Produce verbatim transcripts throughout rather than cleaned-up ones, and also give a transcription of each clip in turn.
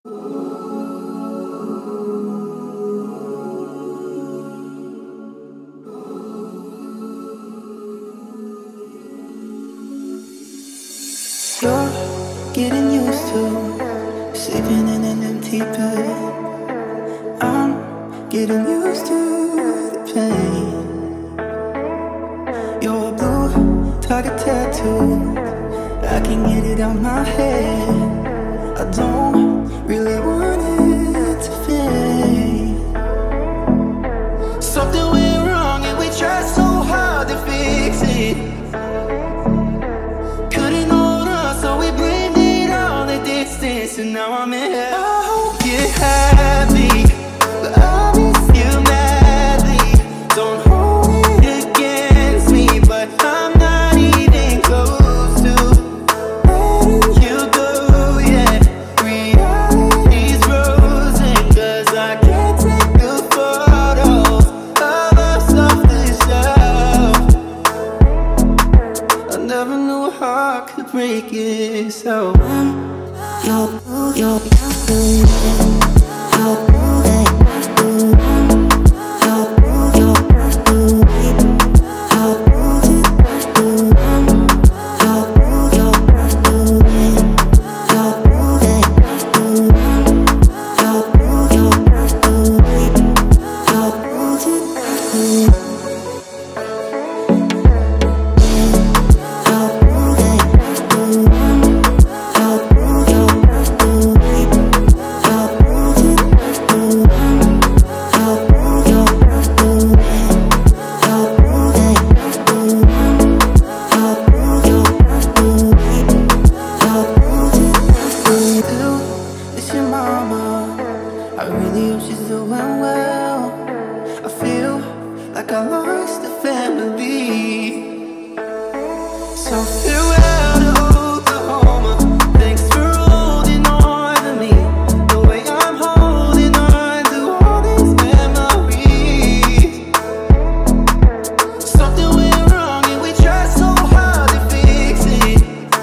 You're getting used to sleeping in an empty bed. I'm getting used to the pain. Your blue target tattoo, I can get it out my head. I don't really want it to fade. Something went wrong and we tried so hard to fix it. Couldn't hold on, so we blamed it on the distance. And now I'm in hell. I hope you're happy, but I miss you madly. Don't hold it against me, but I'm not even close to letting you go yet. Reality's frozen, cause I can't take the photos of us off the shelf. I never knew a heart could break it, so I'm your, your, your, I really hope she's doing well. I feel like I lost a family. So farewell to Oklahoma. Thanks for holding on to me the way I'm holding on to all these memories. Something went wrong and we tried so hard to fix it.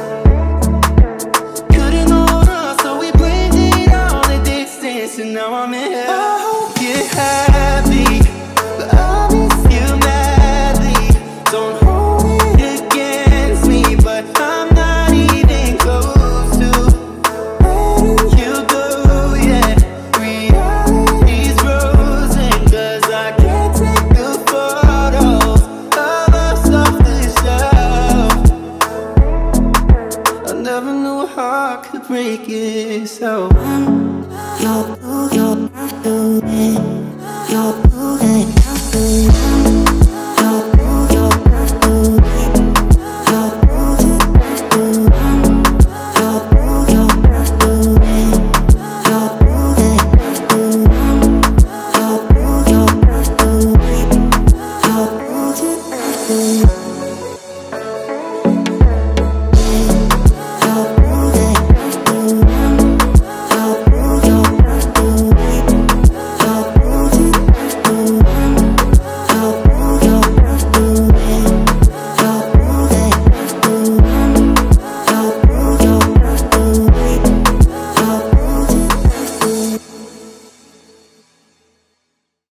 Couldn't hold on, so we blamed it on the distance. And now I'm in hell. I hope you're happy, but I miss you madly. Don't hold it against me, but I'm not even close to letting you go yet. Reality's frozen, cause I can't take the photos of us off the shelf. I never knew a heart could break it, so I'm your, your, your, your, your,